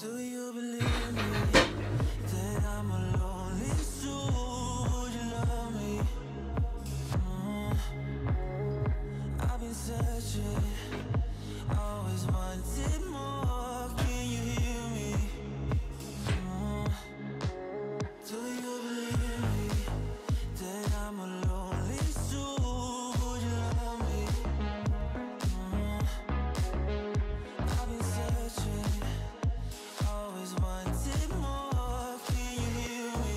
Do you believe me that I'm a lonely soul? Would you love me? I've been searching, always wanted more. Can you hear me? Do you believe me that I'm a lonely soul? Would you love me? I've been searching, always wanted more. Can you hear me?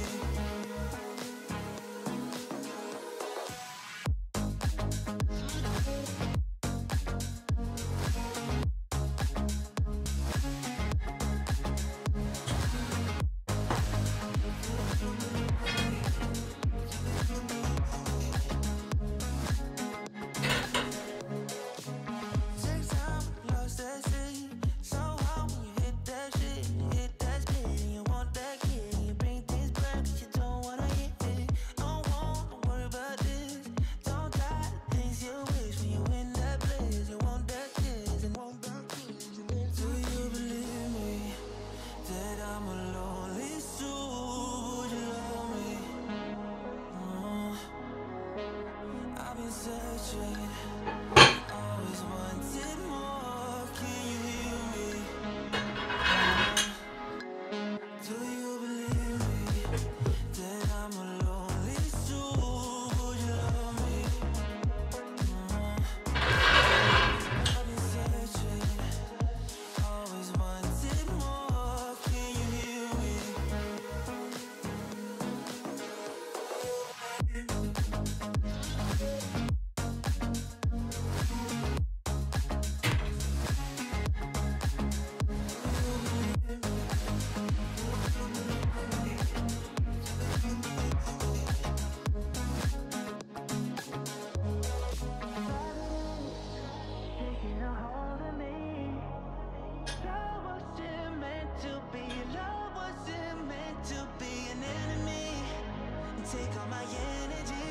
Takes time, lost at sea. So hard when you hit that shit, you hit that spin, you want that kick, you bring things back 'cause you don't wanna hit it. Don't worry about this. Don't die, things you wish when you in that place. You want that kiss and want that kiss. Do you believe me that I'm a lonely soul? Would you love me? I've been searching, always wanted more. Can you hear me? Do you believe me that I'm a lonely soul? Would you love me? I've been searching, always wanted more. Can you hear me? Taking a hold of me. Love wasn't meant to be. Love wasn't meant to be an enemy. Take all my energy.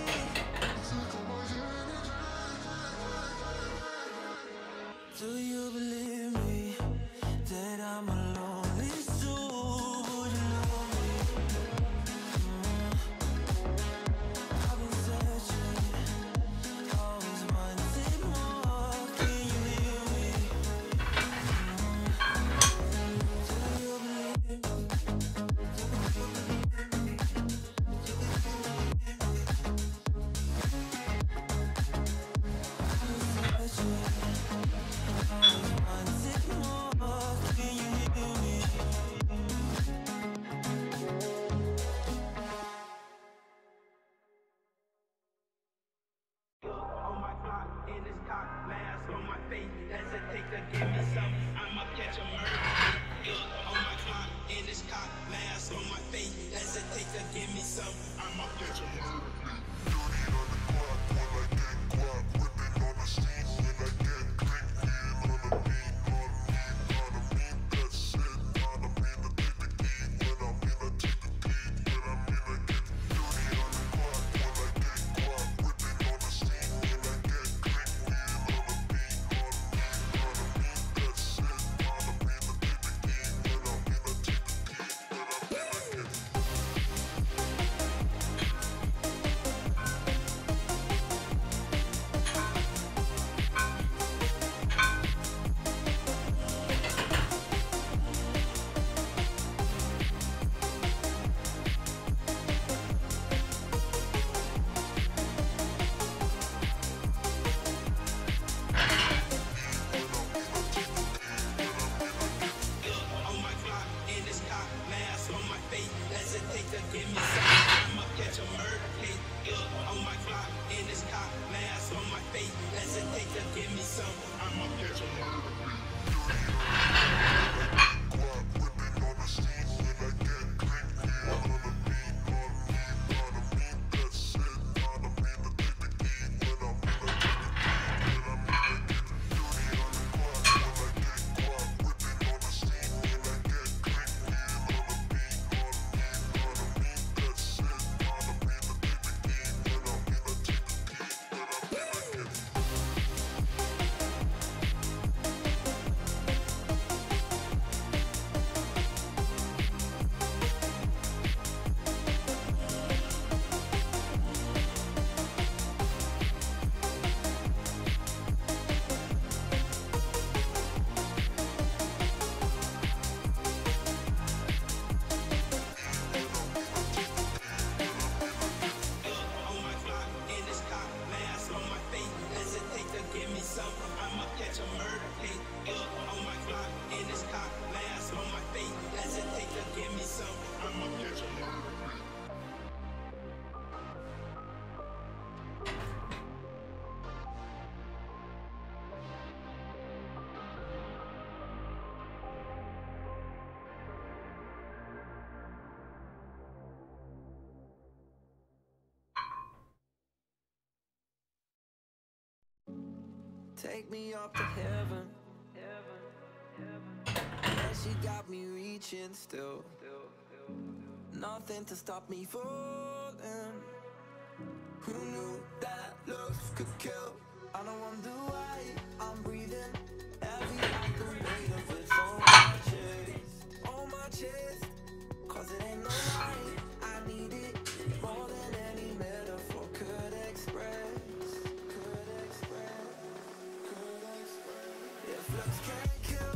Do you believe me that I'm a lonely soul? Would you love me? I've been searching, always wanted more. Can you hear me? Do you believe me? On my clock, in this cock, mask on my face, hesitate to give me some, I'ma catch a murder. On my clock, in this cock, mask on my face, hesitate to give me some, I'ma catch a murder. take me up to heaven. Yeah, she got me reaching still. Nothing to stop me falling. Who knew that looks could kill? I don't wonder why I'm breathing heavy like the weight of it on my chest, 'cause it ain't no lie, I need it more than any metaphor could express. If looks can't kill,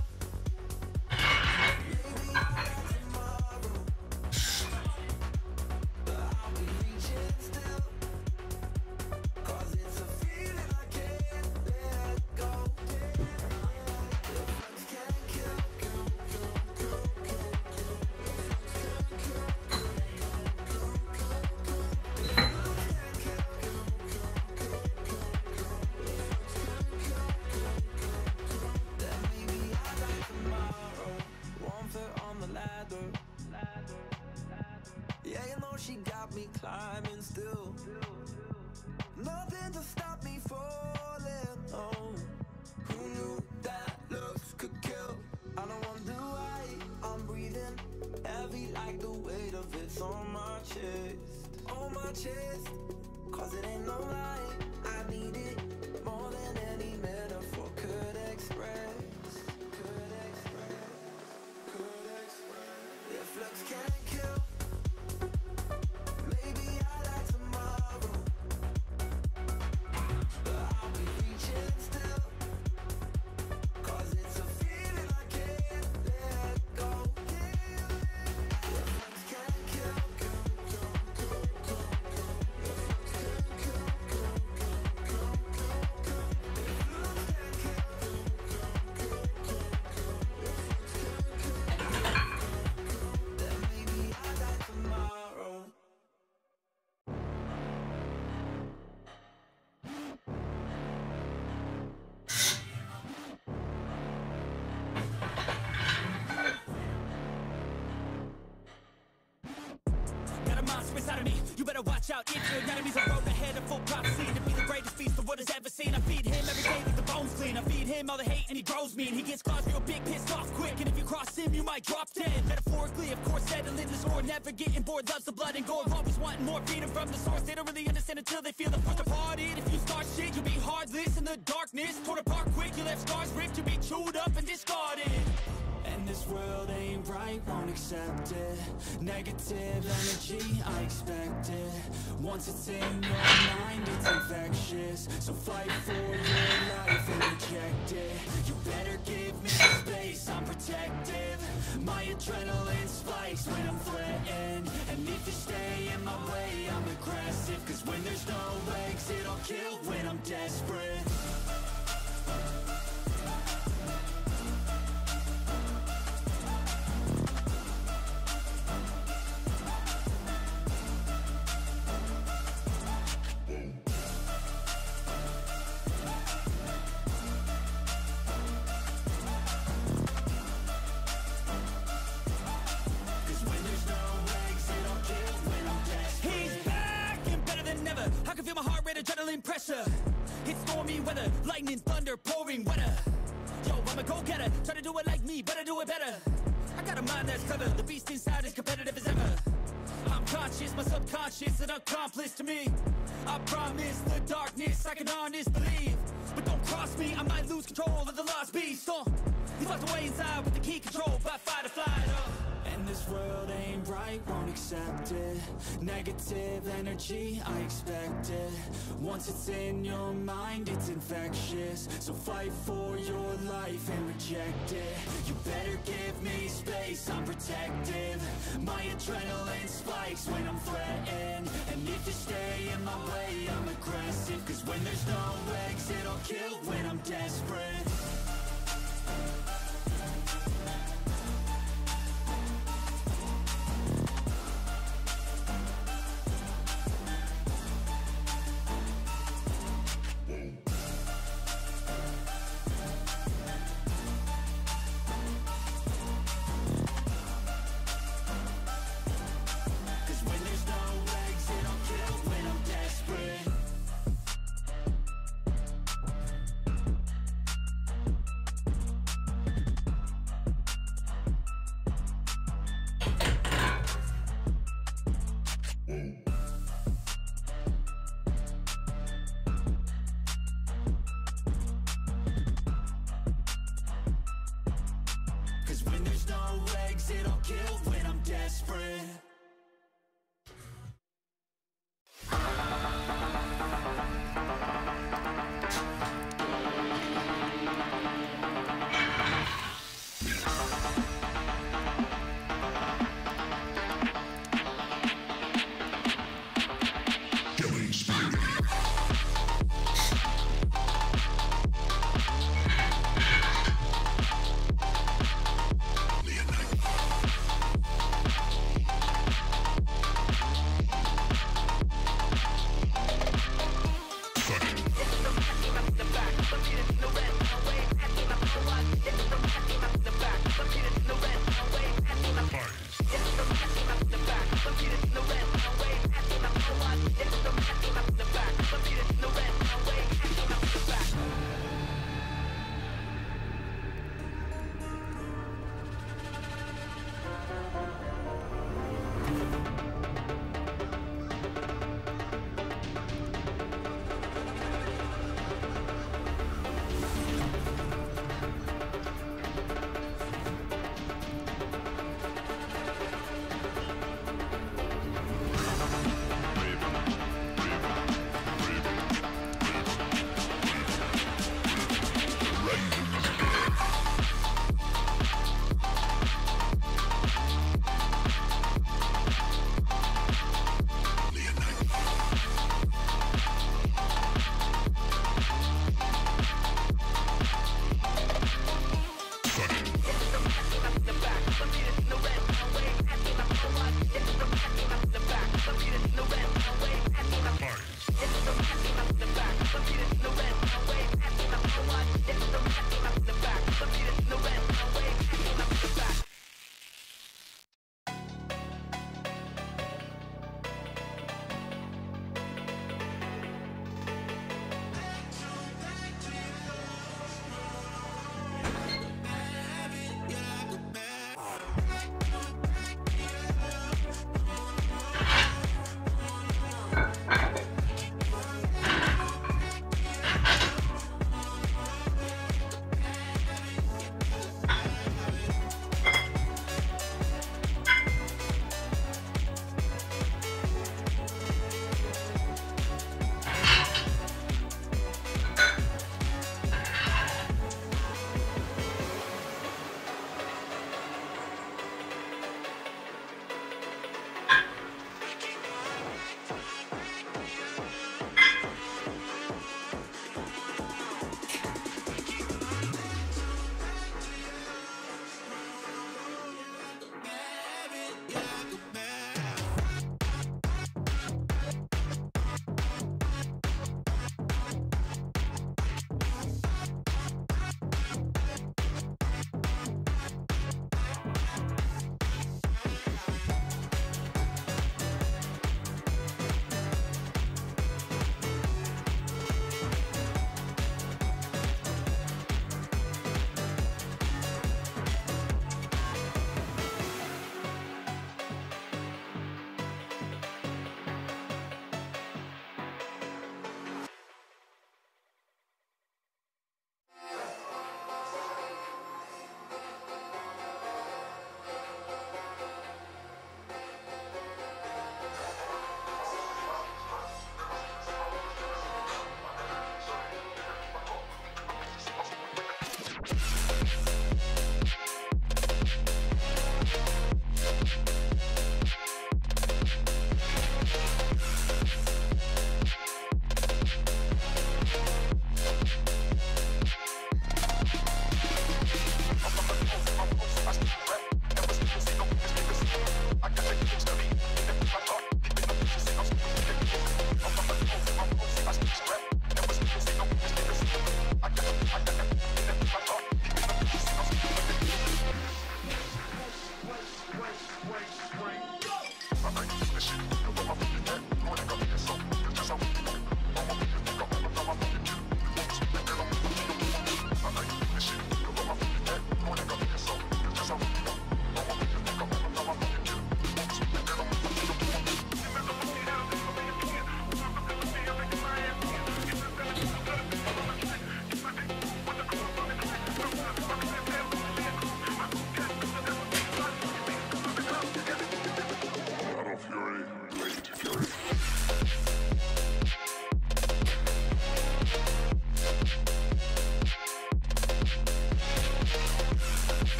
maybe I'll die tomorrow, but I'll be reaching still, 'cause it's a feeling I can't let go. If looks can't kill, then maybe I'll die tomorrow. One foot on the ladder. Yeah, you know she got me climbing still. Nothing to stop me falling. Oh, who knew that looks could kill? I don't wonder why I'm breathing heavy like the weight of it's on my chest, 'cause it ain't no lie, I need it more than any metaphor could express. If looks can't kill, maybe I'll die tomorrow, but I'll be reaching still, 'cause it's a feeling I can't let go. If looks can't kill, then maybe I'll die tomorrow. Got a monster inside of me, you better watch out. If your enemies are road ahead of full prophecy to be the greatest beast the world has ever seen. I feed him every day like the bones clean. I feed him all the hate and he grows me. And he gets claws real big, pissed off quick. And if you cross him, you might drop dead. Metaphorically, of course, settling the score. Never getting bored, loves the blood and gore. Always wanting more freedom from the source. They don't really understand until they feel the force departed. If you start shit, you'll be heartless in the darkness. Torn apart quick, you left scars ripped. You'll be chewed up and discarded. And this world ain't right, won't accept it. Negative energy, I expect it. Once it's in your mind, it's infectious. So fight for your life and reject it. You better give me space, I'm protective. My adrenaline spikes when I'm threatened. And if you stay in my way, I'm aggressive. 'Cause when there's no exit, I'll kill when I'm desperate. Adrenaline pressure, it's stormy weather, lightning, thunder, pouring weather. Yo, I'm a go-getter, try to do it like me, but I do it better. I got a mind that's clever, the beast inside is competitive as ever. I'm conscious, my subconscious, an accomplice to me. I promise the darkness, I can honest believe. But don't cross me, I might lose control of the lost beast. He's locked away inside with the key controlled by fight or flight. And this world ain't right, won't accept it. Negative energy, I expect it. Once it's in your mind, it's infectious. So fight for your life and reject it. You better give me space, I'm protective. My adrenaline spikes when I'm threatened. And if you stay in my way, I'm aggressive. 'Cause when there's no exit, I'll kill when I'm desperate.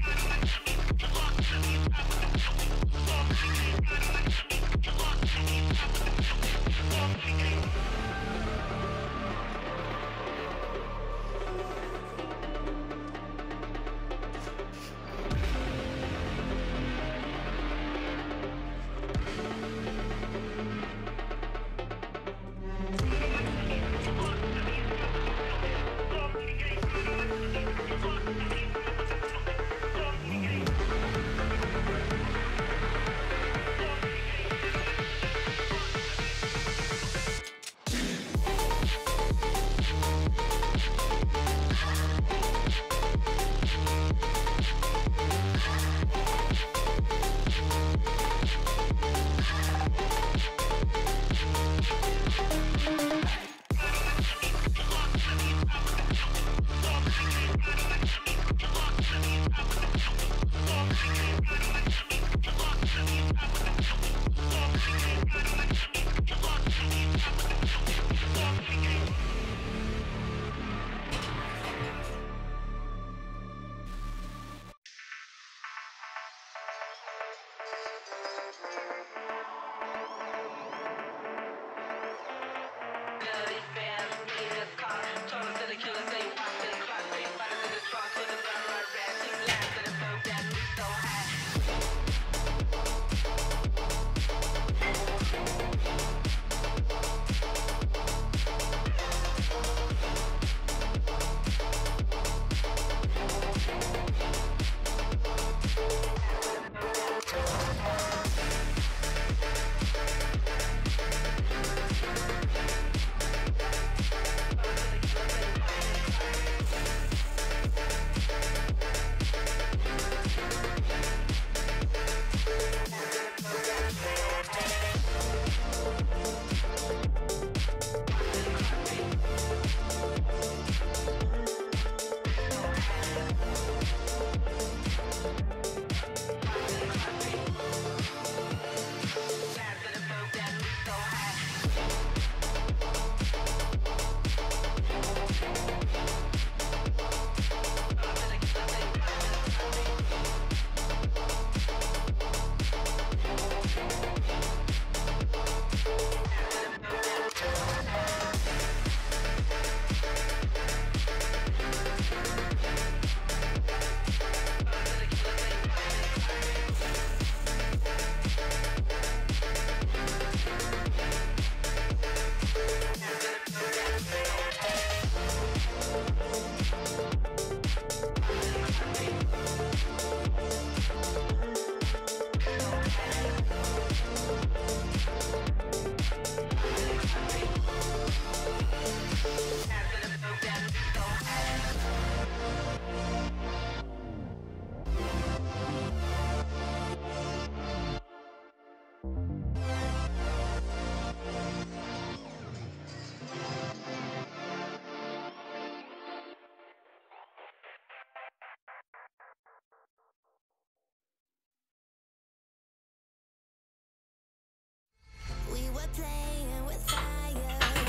playing with fire.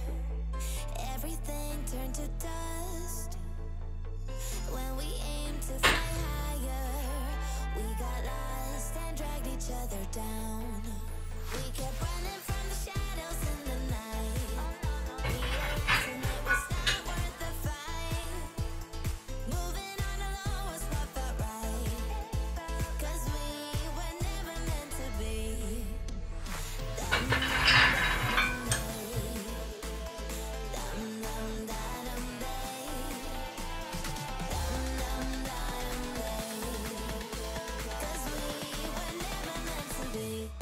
Everything turned to dust. When we aimed to fly higher, we got lost and dragged each other down. We kept running from the shadows in the night. Realizing it was not worth the fight. Moving on alone was what felt right. 'Cause we were never meant to be. Cause we were never meant to be.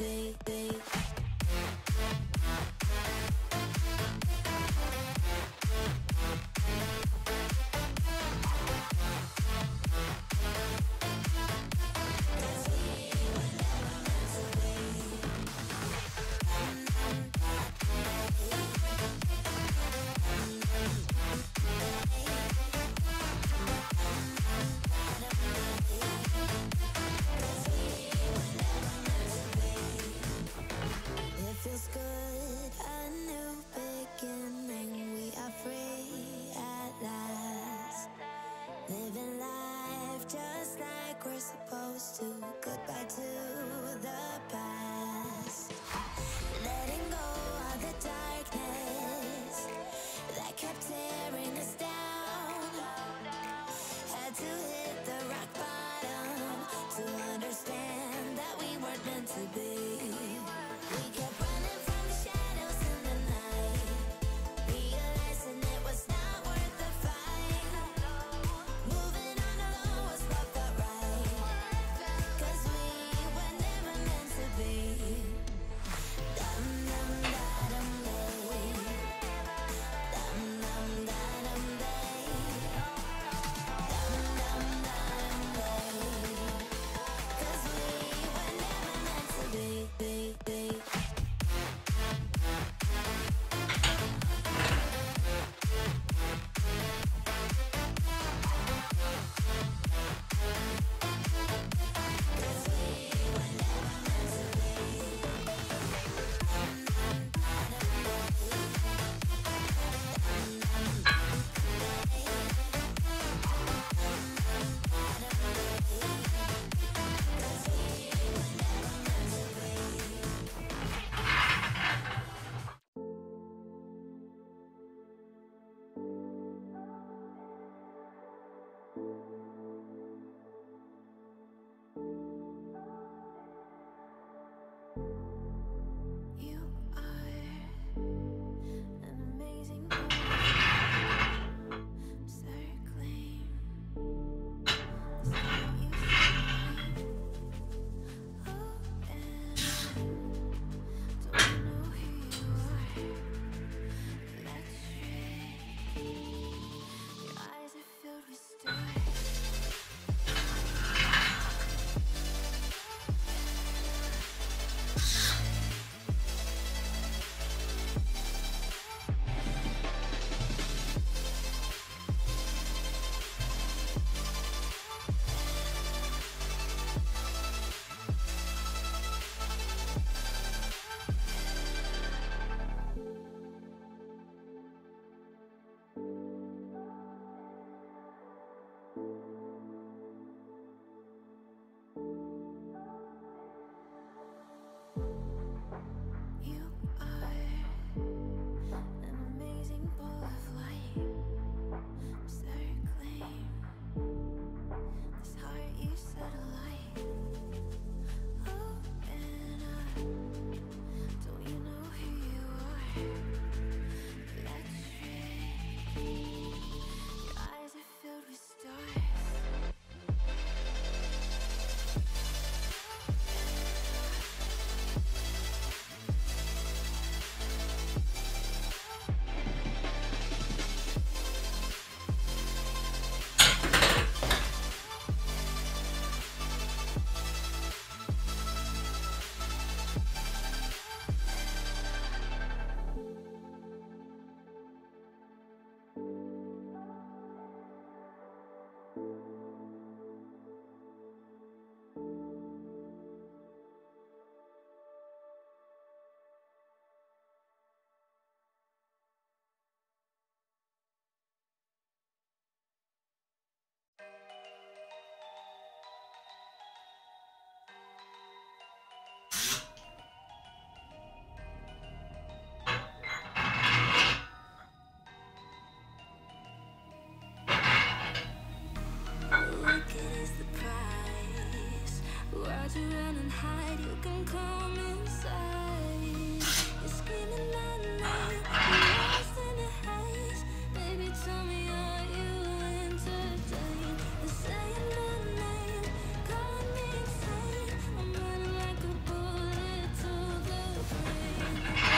can come inside. You're screaming my name, you're lost in the haze. Baby, tell me, are you entertained? You're saying my name, calling me insane. I'm running like a bullet to the brain,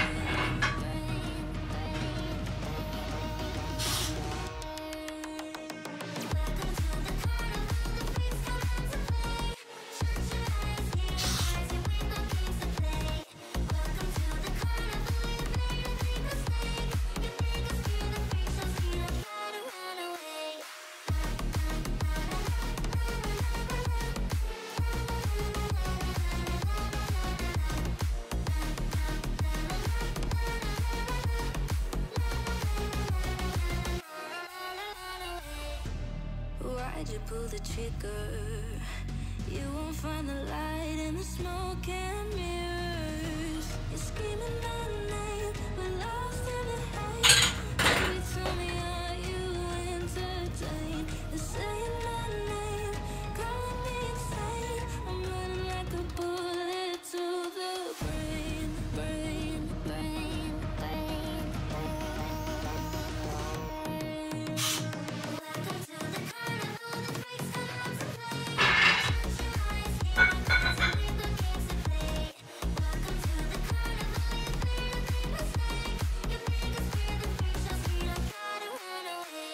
Welcome to the carnival, the freaks come out to play. Shut your eyes, yeah, eyes, you ain't no games to play. Welcome to the carnival, you made a big mistake. You make us feel the freaks, so sweet, I try to run away. Why'd you pull the trigger? You won't find the light in the smoke and mirrors. You're screaming my name, we're lost in the haze. Baby, tell me, are you entertained? You're saying my name, calling me insane. I'm running like a bullet to the brain, brain, brain, brain, Welcome to the carnival, the freaks come out to play. Shut your eyes, yeah, eyes, you ain't no games to play. Welcome to the carnival, you made a big mistake. You make us feel the freaks, so sweet, I try to run away.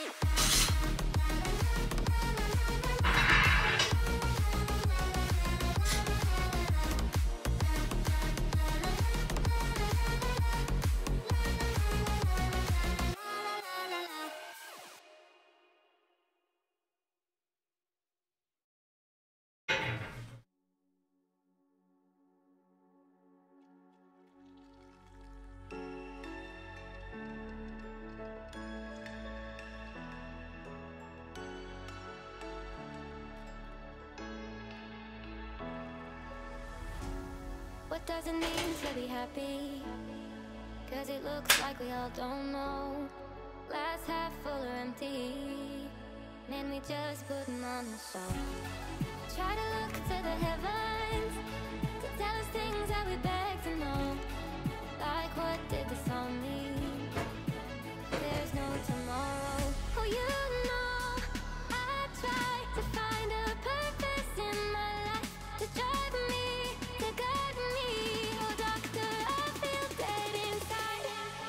What does it mean to be happy? 'Cause it looks like we all don't know. Glass half full or empty. Man, we just putting on a show. Try to look to the heavens to tell us things that we beg to know. Like, what did this all mean? There's no tomorrow. Oh, you know, I try to find a purpose in my life to drive me, to guide me. Oh, doctor, I feel dead inside.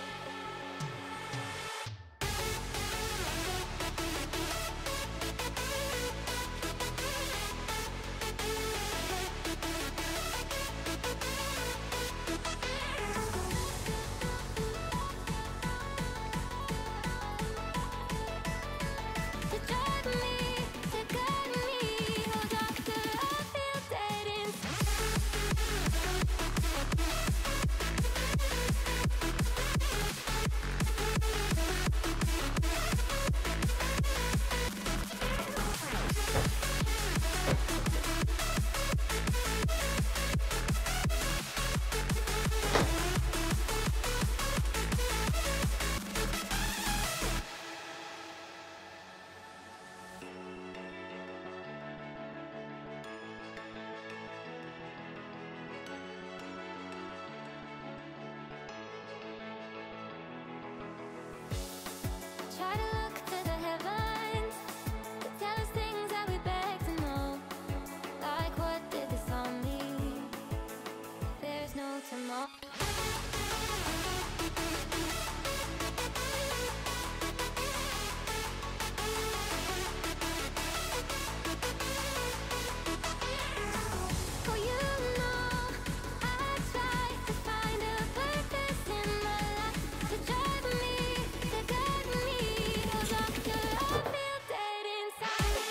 To drive me, to guide me. Oh, doctor, I feel dead inside. Try to look to the heavens to tell us things that we beg to know. Like, what did this all mean? There's no tomorrow. Oh, you know, I try to find a purpose in my life to drive me, to guide me. Oh, doctor, I feel dead inside.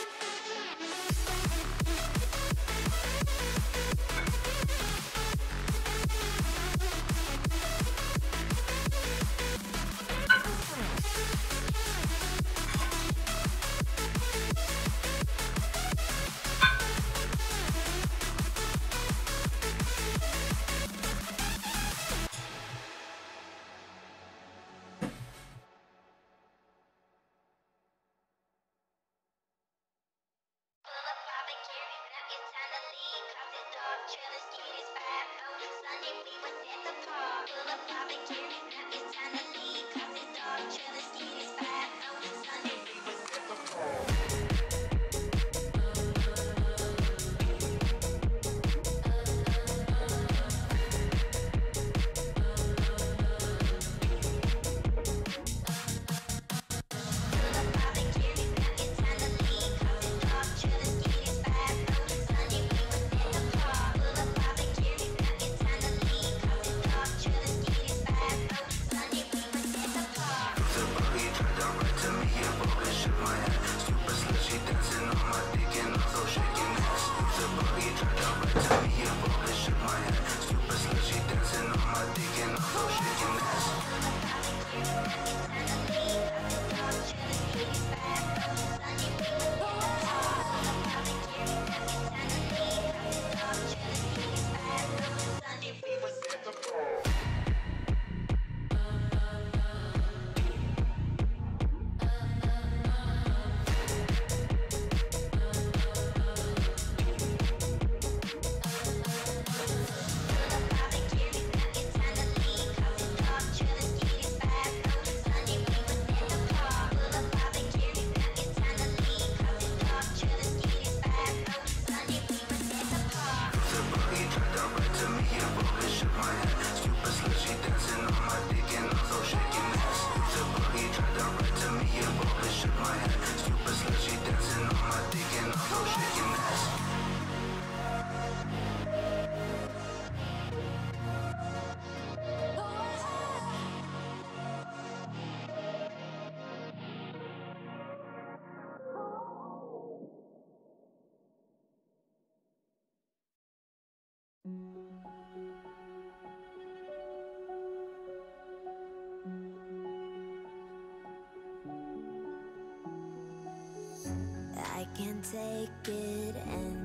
I can't take it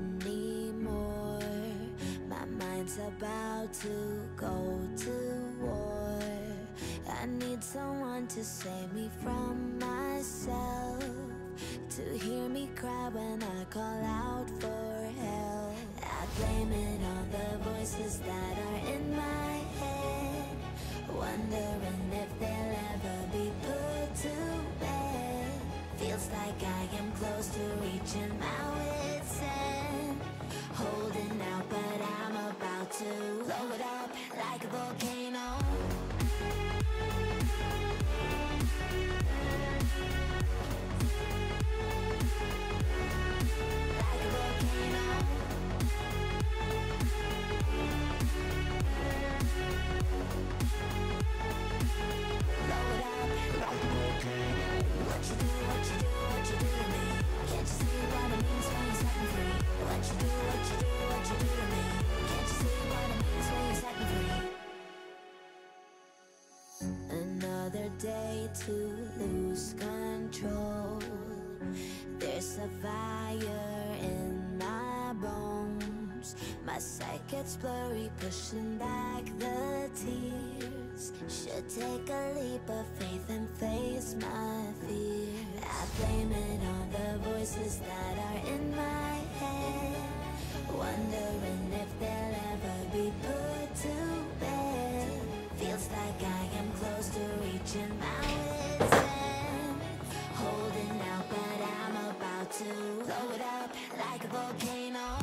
anymore. My mind's about to go to war. I need someone to save me from myself, to hear me cry when I call out for help. I blame it on the voices that are in my head, wondering if they'll ever be put to bed. Feels like I am close to reaching my wit's end, holding out, but I'm about to blow it up like a volcano. Like a volcano. Blow it up like a volcano. What you do, what you do, what you do to me? Can't you see what it means when you set me free? What you do, what you do, what you do to me? Can't you see what it means when you set me free? Another day to lose control. There's a fire in my bones. My sight gets blurry, pushing back the tears. Should take a leap of faith and face my fear. I blame it on the voices that are in my head, wondering if they'll ever be put to bed. Feels like I am close to reaching my wit's end, holding out, but I'm about to blow it up like a volcano.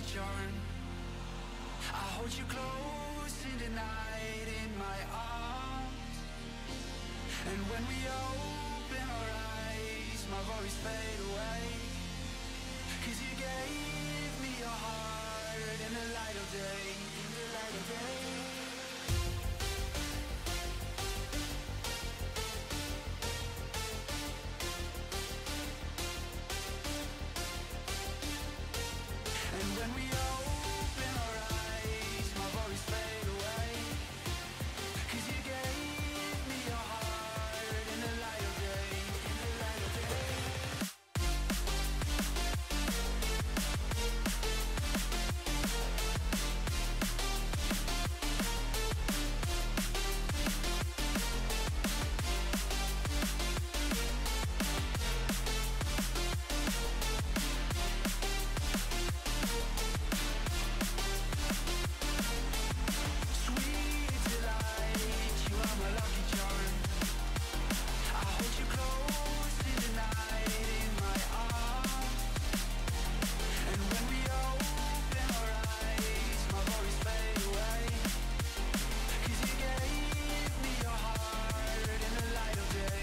charm. I hold you close in the night in my arms. And when we open our eyes, my worries fade away. 'Cause you gave me your heart in the light of day, in the light of day. And when we open our eyes, my worries fade away. 'Cause you gave me your heart in the light of day, in the light of day. Sweet delight, you are my lucky charm. I hold you close in the night in my arms. And when we open our eyes, my worries fade away. 'Cause you gave me your heart in the light of day.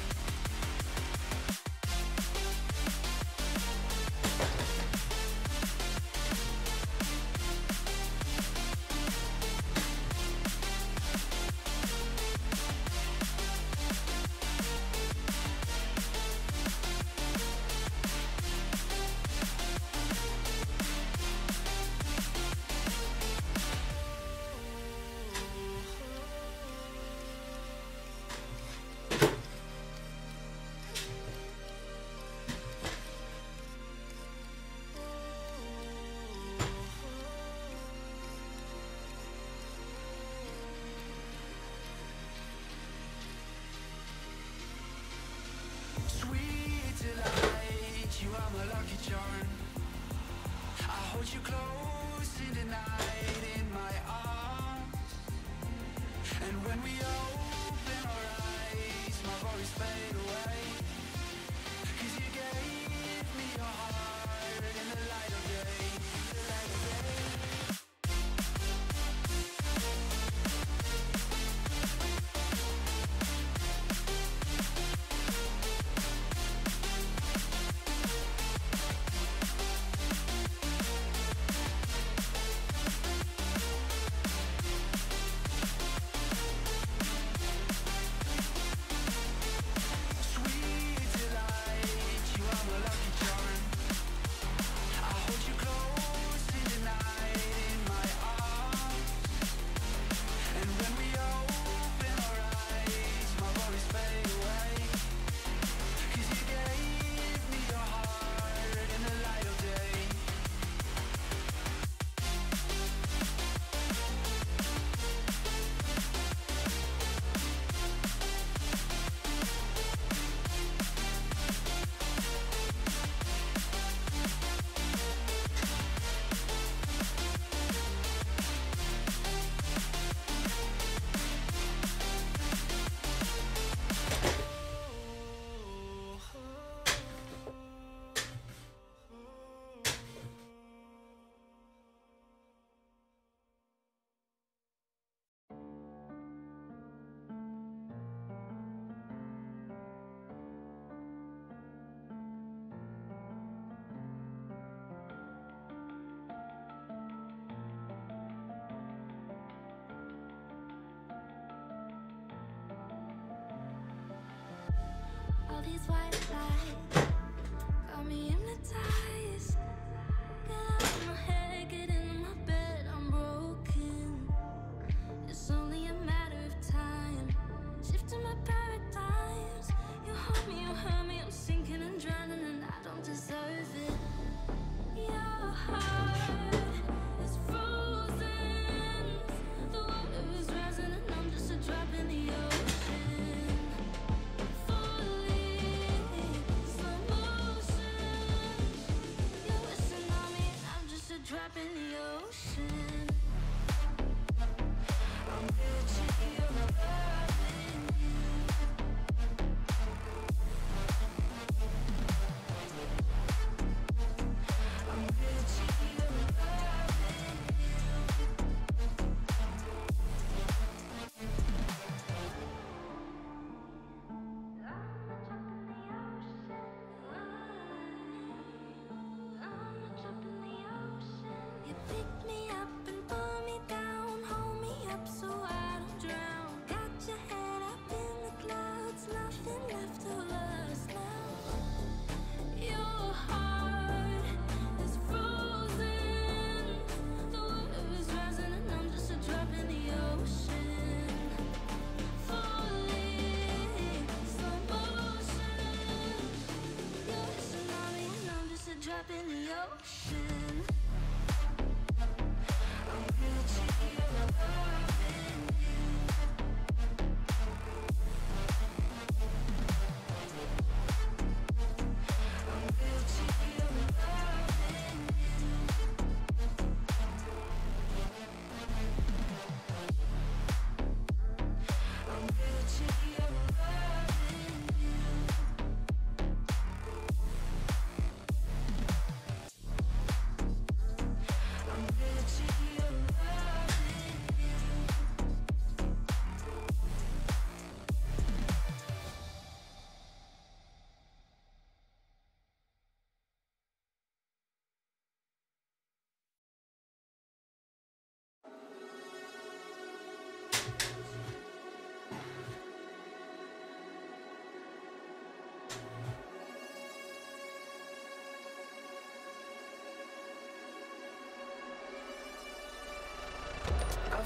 Sweet delight, you are my lucky charm. I hold you close in the night in my arms. And when we open our eyes, my worries fade away. 'Cause you gave me your heart in the light of day, in the light of day. Sweet delight, you are my lucky charm. I hold you close in the night in my arms. And when we open our eyes, my worries fade away. 'Cause you gave me your heart in the light of day. All these white lights got me hypnotized. Get out of my head, get into my bed, I'm broken. It's only a matter of time. Shifting my paradigms. You hold me, you hurt me, I'm sinking and drowning, and I don't deserve it. Your heart is frozen. The water is rising, and I'm just a drop in the ocean. Falling, slow motion.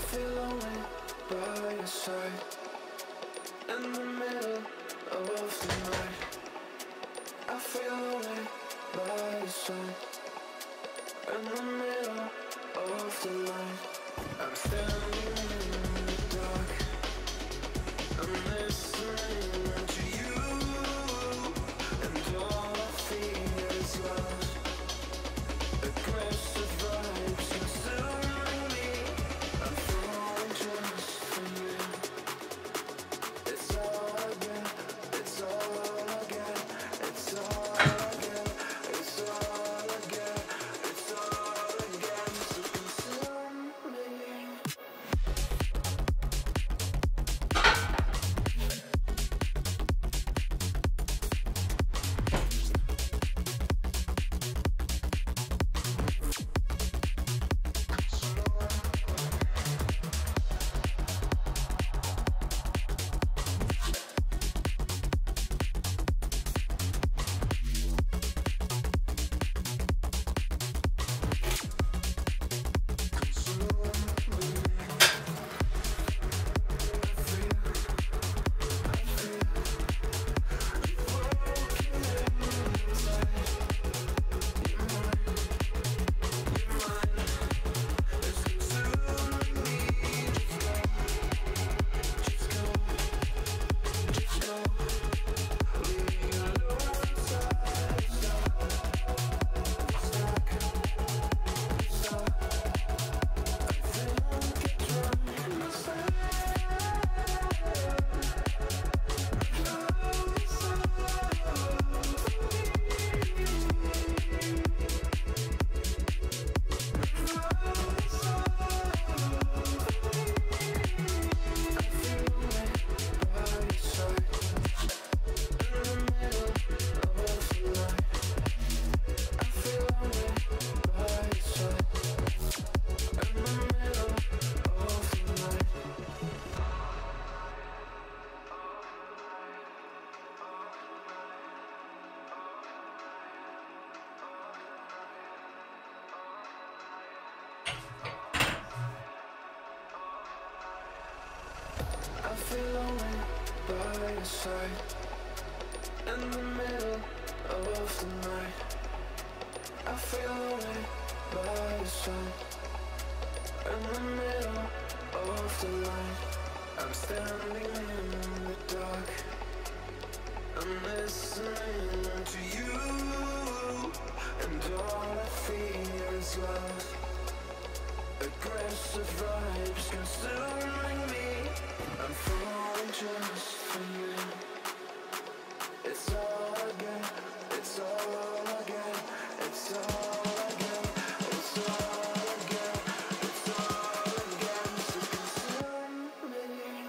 feel lonely by your side in the middle of the night. I feel lonely by your side in the middle of the night. I'm standing in the dark. I'm listening to you, and all I feel is love. Aggressive vibes consuming me. I'm falling just for you. It's all I get. It's all I get. It's all I get. It's all I get. It's all I get. So consume me. I feel lonely by your side in the middle of the night. I feel lonely by your side in the middle of the night. I'm standing in the dark. I'm listening to you, and all I feel is love. Aggressive vibes consuming me. I'm falling just for you. It's all I get. It's all I get. It's all I get. It's all I get. It's all I get. So consume me.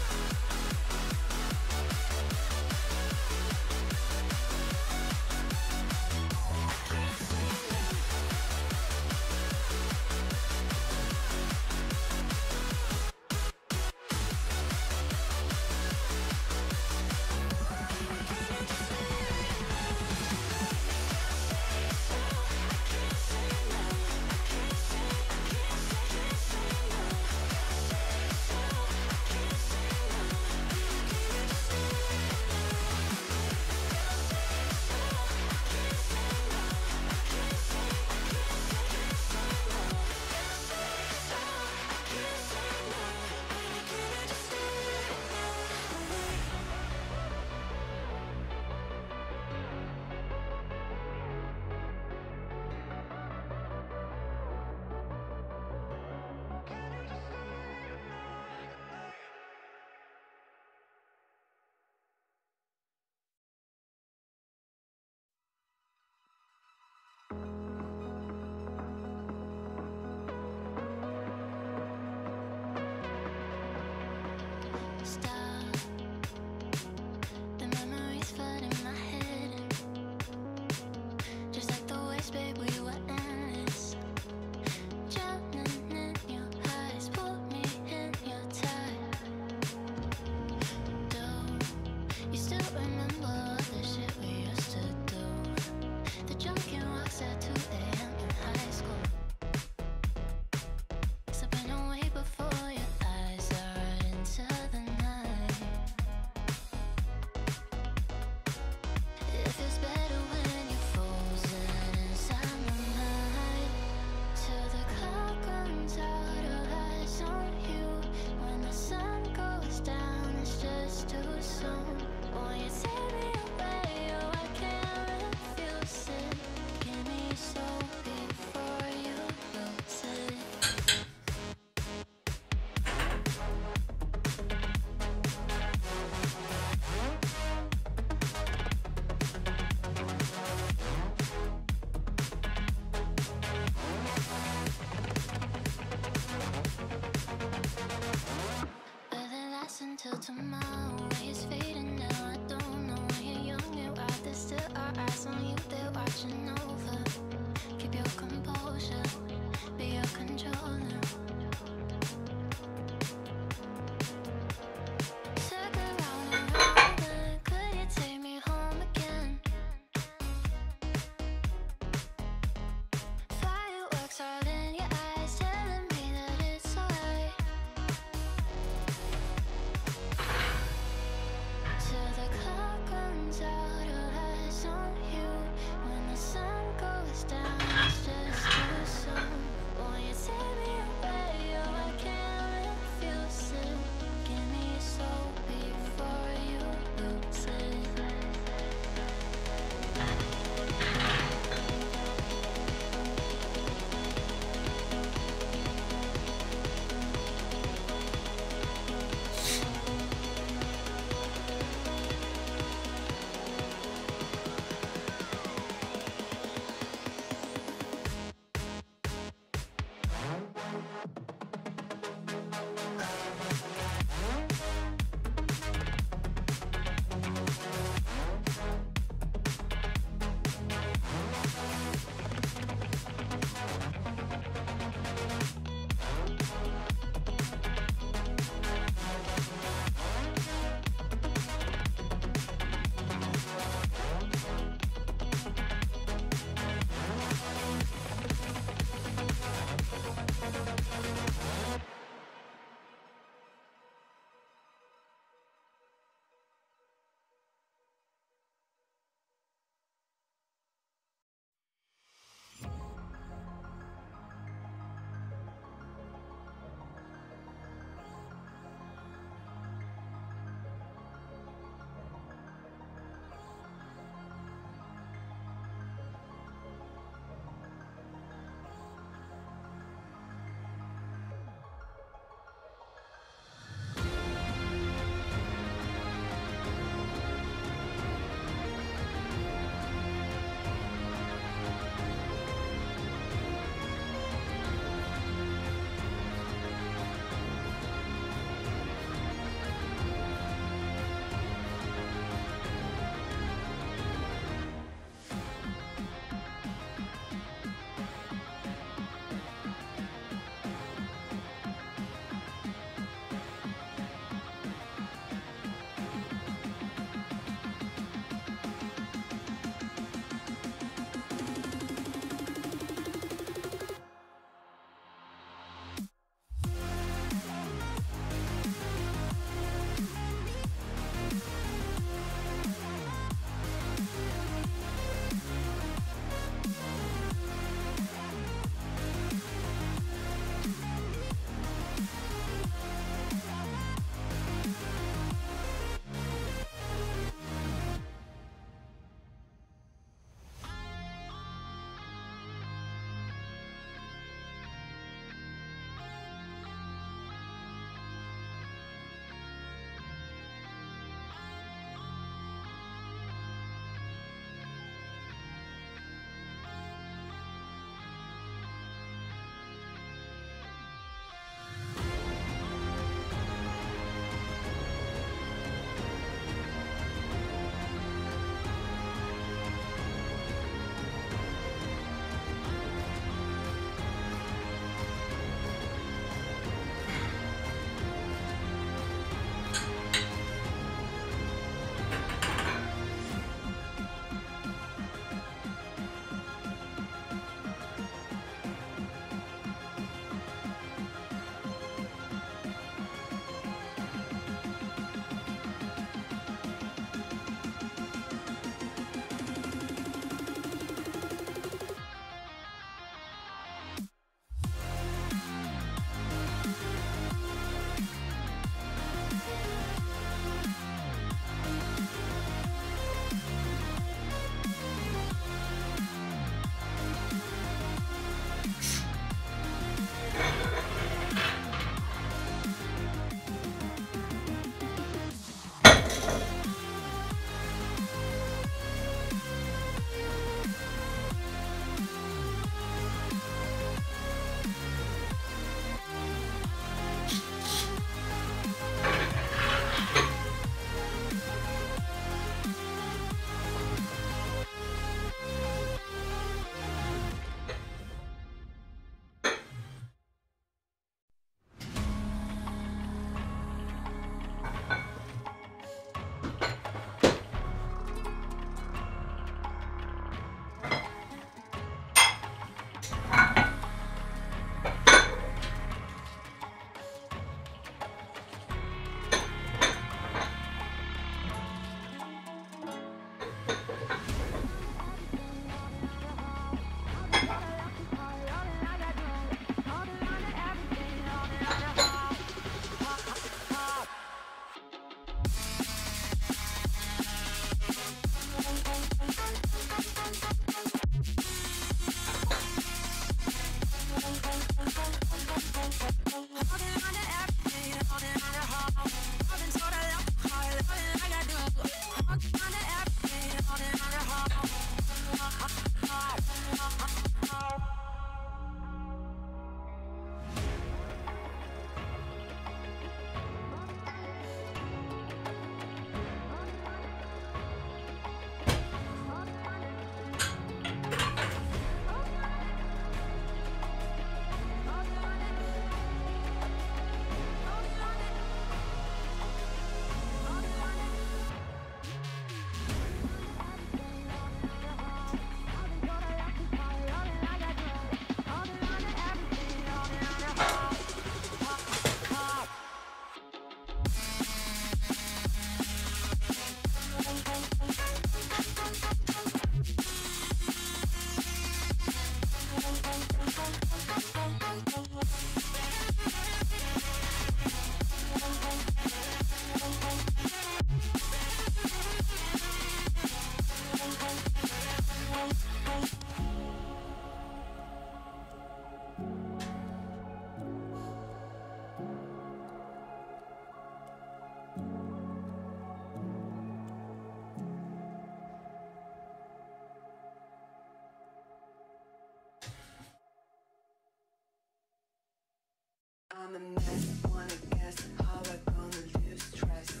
I'm a mess, wanna guess how I gonna lose stress.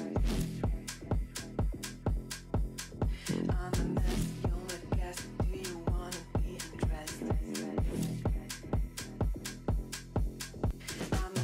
I'm a mess, you wanna guess, do you wanna be undressed? I'm a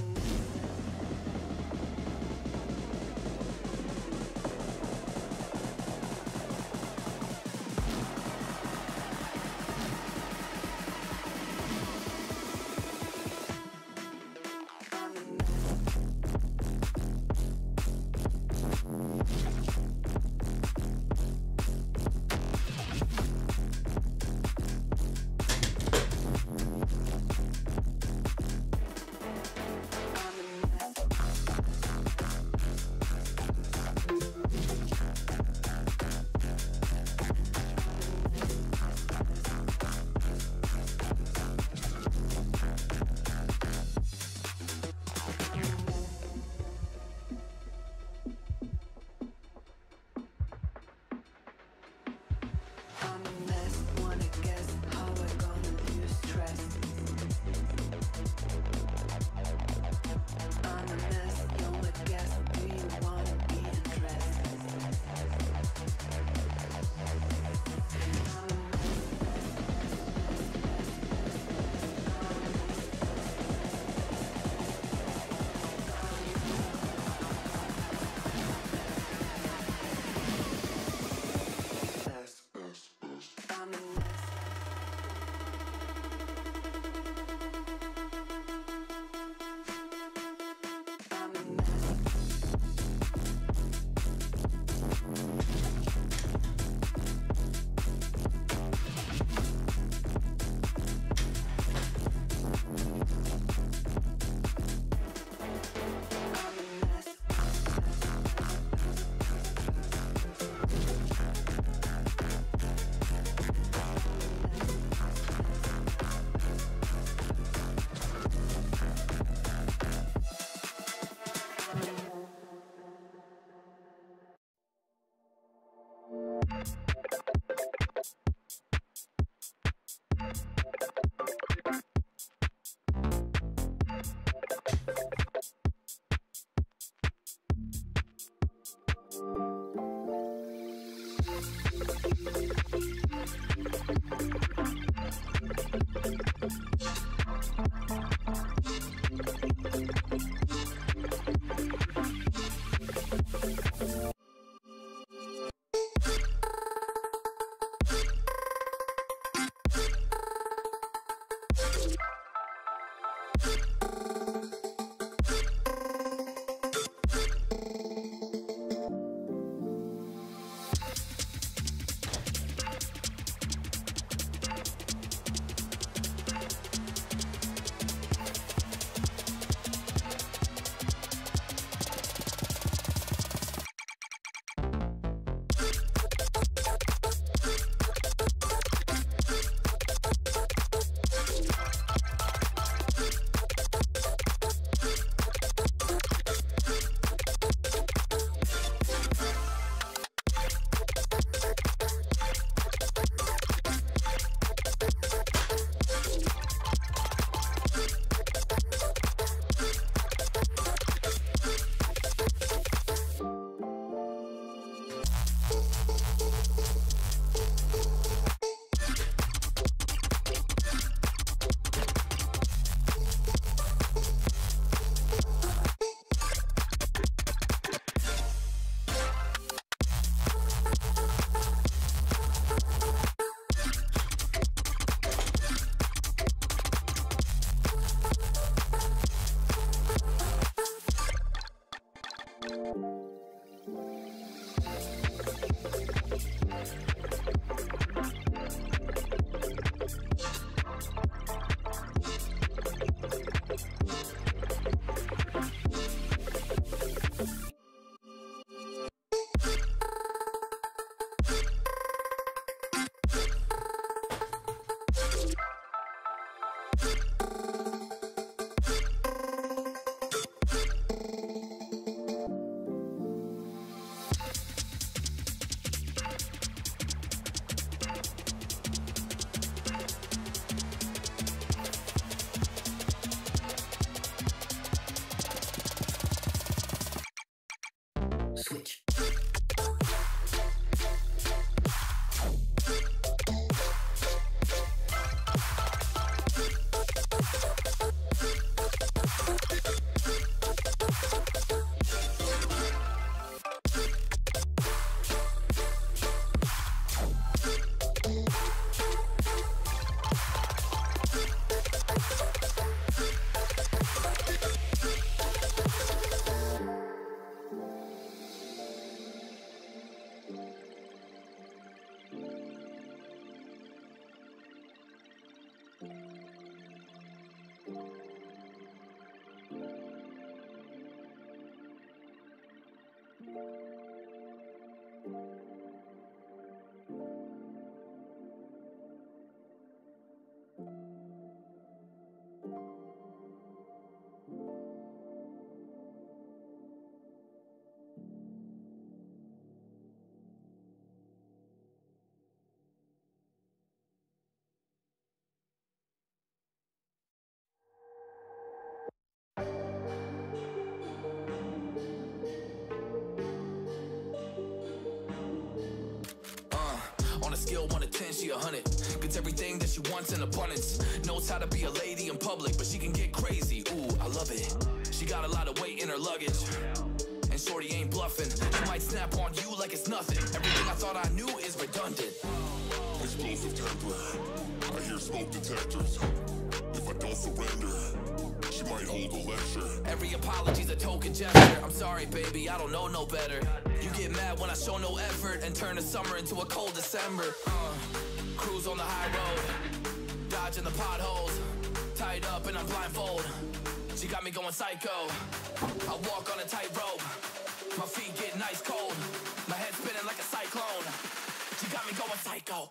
skill, 1 to 10, she 100. Gets everything that she wants in abundance. Knows how to be a lady in public, but she can get crazy. Ooh, I love it. She got a lot of weight in her luggage, and shorty ain't bluffing. She might snap on you like it's nothing. Everything I thought I knew is redundant. Explosive temper, I hear smoke detectors. If I don't surrender, she might hold a lecture. Every apology's a token gesture. I'm sorry, baby, I don't know no better. You get mad when I show no effort and turn the summer into a cold December. Cruise on the high road, dodging the potholes. Tied up and I'm blindfold. She got me going psycho. I walk on a tightrope. My feet get nice cold. My head spinning like a cyclone. She got me going psycho.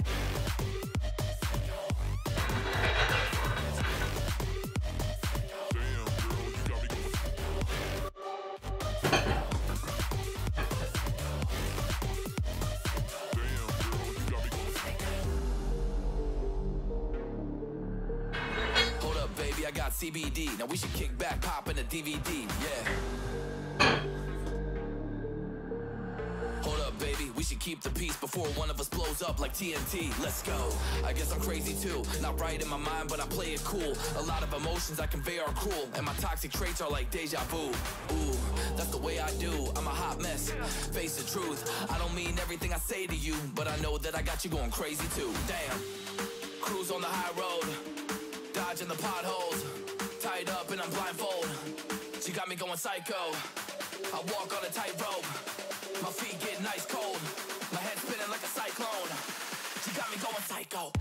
I got CBD, now we should kick back, pop in a DVD, yeah. Hold up, baby, we should keep the peace before one of us blows up like TNT. Let's go. I guess I'm crazy too, not right in my mind, but I play it cool. A lot of emotions I convey are cruel, and my toxic traits are like deja vu. Ooh, that's the way I do, I'm a hot mess. Face the truth, I don't mean everything I say to you, but I know that I got you going crazy too. Damn, cruise on the high road, dodging the potholes, tied up and I'm blindfold. She got me going psycho. I walk on a tightrope. My feet get nice cold. My head spinning like a cyclone. She got me going psycho.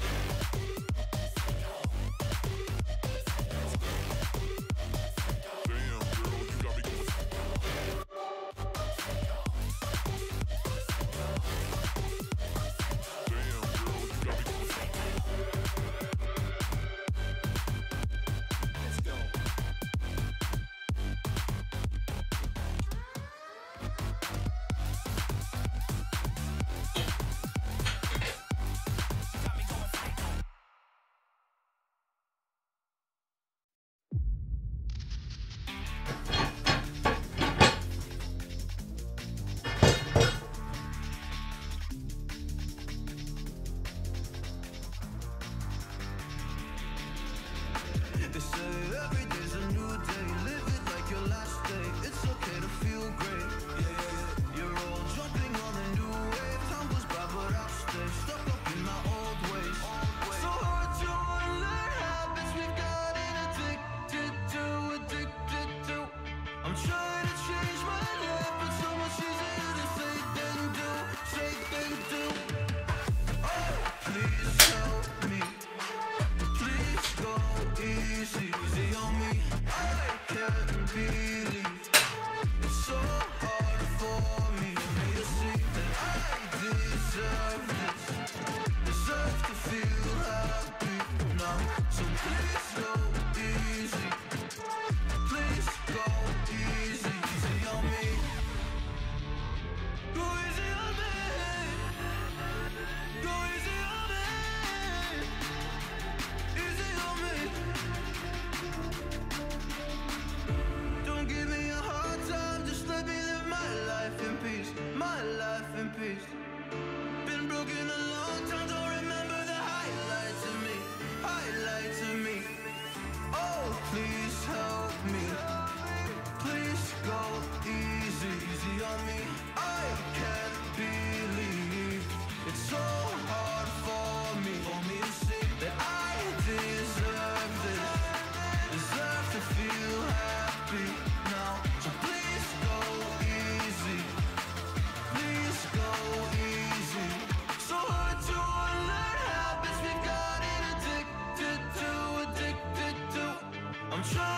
I'm trying